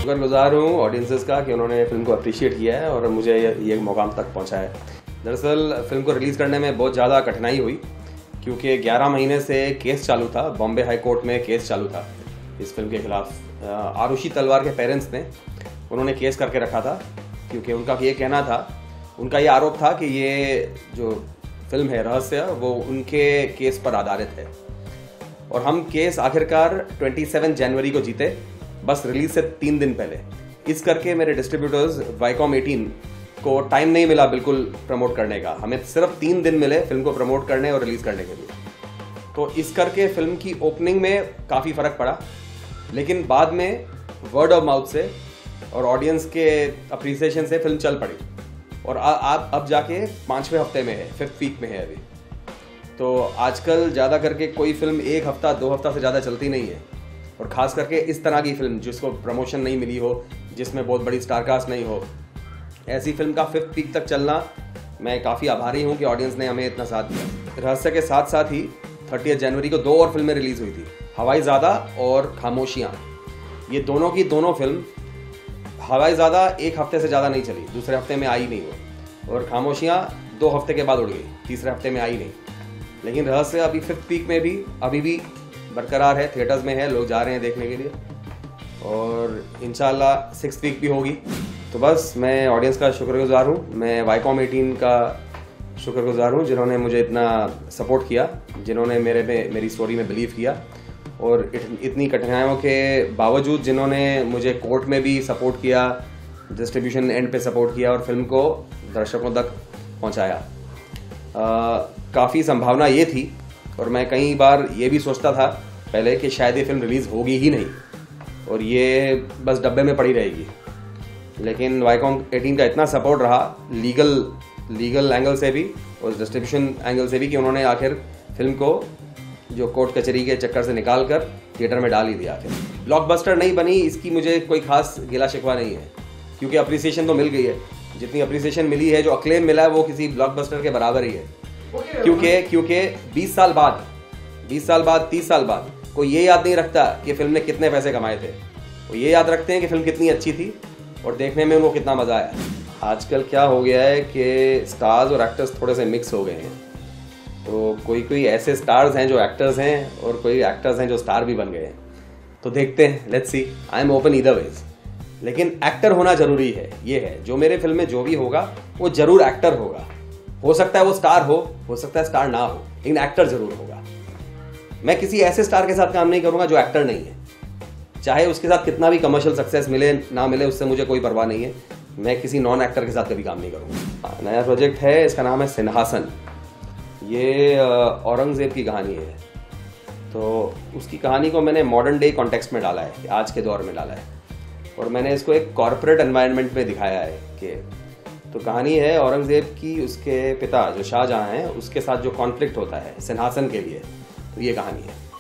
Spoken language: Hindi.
शुक्रगुजार हूँ ऑडियंसेस का कि उन्होंने फिल्म को अप्रिशिएट किया है और मुझे ये मुकाम तक पहुँचाया है। दरअसल फिल्म को रिलीज़ करने में बहुत ज़्यादा कठिनाई हुई क्योंकि 11 महीने से केस चालू था, बॉम्बे हाई कोर्ट में केस चालू था इस फिल्म के खिलाफ। आरुषि तलवार के पेरेंट्स ने उन्होंने केस करके रखा था क्योंकि उनका ये कहना था, उनका ये आरोप था कि ये जो फिल्म है रहस्य वो उनके केस पर आधारित है। और हम केस आखिरकार 27 जनवरी को जीते, बस रिलीज से 3 दिन पहले। इस करके मेरे डिस्ट्रीब्यूटर्स वाईकॉम 18 को टाइम नहीं मिला बिल्कुल प्रमोट करने का। हमें सिर्फ 3 दिन मिले फिल्म को प्रमोट करने और रिलीज़ करने के लिए। तो इस करके फिल्म की ओपनिंग में काफ़ी फ़र्क पड़ा, लेकिन बाद में वर्ड ऑफ माउथ से और ऑडियंस के अप्रिसिएशन से फिल्म चल पड़ी और आप अब जाके 5वें हफ्ते में है, 5th वीक में है अभी। तो आजकल ज़्यादा करके कोई फिल्म 1 हफ्ता 2 हफ्ता से ज़्यादा चलती नहीं है, और ख़ास करके इस तरह की फिल्म जिसको प्रमोशन नहीं मिली हो, जिसमें बहुत बड़ी स्टारकास्ट नहीं हो, ऐसी फिल्म का 5th वीक तक चलना, मैं काफ़ी आभारी हूँ कि ऑडियंस ने हमें इतना साथ दिया। रहस्य के साथ साथ ही 30 जनवरी को 2 और फिल्में रिलीज़ हुई थी, हवाईज़ादा और खामोशियाँ। ये दोनों की दोनों फिल्म, हवाईज़ादा 1 हफ्ते से ज़्यादा नहीं चली, दूसरे हफ्ते में आई नहीं वो, और खामोशियाँ 2 हफ्ते के बाद उड़ गई, तीसरे हफ्ते में आई नहीं। लेकिन रहस्य अभी 5th वीक में भी अभी भी बरकरार है, थिएटर्स में है, लोग जा रहे हैं देखने के लिए, और इंशाल्लाह 6th वीक भी होगी। तो बस मैं ऑडियंस का शुक्रगुजार हूँ, मैं वाईकॉम 18 का शुक्रगुजार हूँ जिन्होंने मुझे इतना सपोर्ट किया, जिन्होंने मेरी स्टोरी में बिलीव किया, और इतनी कठिनाइयों के बावजूद जिन्होंने मुझे कोर्ट में भी सपोर्ट किया, डिस्ट्रीब्यूशन एंड पे सपोर्ट किया और फिल्म को दर्शकों तक पहुँचाया। काफ़ी संभावना ये थी, और मैं कई बार ये भी सोचता था पहले कि शायद ये फिल्म रिलीज़ होगी ही नहीं और ये बस डब्बे में पड़ी रहेगी। लेकिन वाईकॉम 18 का इतना सपोर्ट रहा लीगल एंगल से भी और डिस्ट्रीब्यूशन एंगल से भी कि उन्होंने आखिर फिल्म को जो कोर्ट कचहरी के चक्कर से निकाल कर थिएटर में डाल ही दिया। आखिर ब्लॉकबस्टर नहीं बनी, इसकी मुझे कोई खास गिला शिकवा नहीं है, क्योंकि अप्रिसिएशन तो मिल गई है। जितनी अप्रिसिएशन मिली है, जो अक्लेम मिला है, वो किसी ब्लॉकबस्टर के बराबर ही है। क्योंकि 20 साल बाद 30 साल बाद कोई ये याद नहीं रखता कि फिल्म ने कितने पैसे कमाए थे, वो ये याद रखते हैं कि फिल्म कितनी अच्छी थी और देखने में उनको कितना मज़ा आया। आजकल क्या हो गया है कि स्टार्स और एक्टर्स थोड़े से मिक्स हो गए हैं। तो कोई ऐसे स्टार्स हैं जो एक्टर्स हैं और कोई एक्टर्स हैं जो स्टार भी बन गए हैं। तो देखते हैं, let's see. I am open either ways, लेकिन एक्टर होना ज़रूरी है। ये है, जो मेरे फिल्म में जो भी होगा वो ज़रूर एक्टर होगा। हो सकता है वो स्टार हो सकता है स्टार ना हो, लेकिन एक्टर ज़रूर होगा। मैं किसी ऐसे स्टार के साथ काम नहीं करूँगा जो एक्टर नहीं है, चाहे उसके साथ कितना भी कमर्शियल सक्सेस मिले ना मिले, उससे मुझे कोई परवाह नहीं है। मैं किसी नॉन एक्टर के साथ कभी काम नहीं करूँगा। नया प्रोजेक्ट है, इसका नाम है सिंहासन। ये औरंगज़ेब की कहानी है, तो उसकी कहानी को मैंने मॉडर्न डे कॉन्टेक्स्ट में डाला है, आज के दौर में डाला है, और मैंने इसको एक कॉर्पोरेट एनवायरनमेंट में दिखाया है कि तो कहानी है औरंगज़ेब की, उसके पिता जो शाहजहाँ हैं उसके साथ जो कॉन्फ्लिक्ट होता है सिंहासन के लिए, तो ये कहानी है।